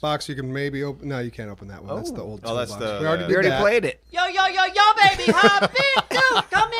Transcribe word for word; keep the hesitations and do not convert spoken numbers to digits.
box you can maybe open. No, you can't open that one. Oh. That's the old Oh, that's box. the- We already uh, did We already that. played it. Yo, yo, yo, yo, baby. Happy to come